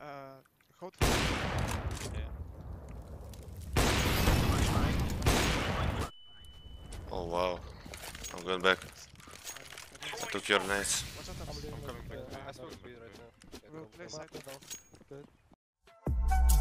Hold. Oh wow. I'm going back. I took your nades. Watch out, I'm I'm leaving. coming I back. smoke B right now. We'll play side. Good.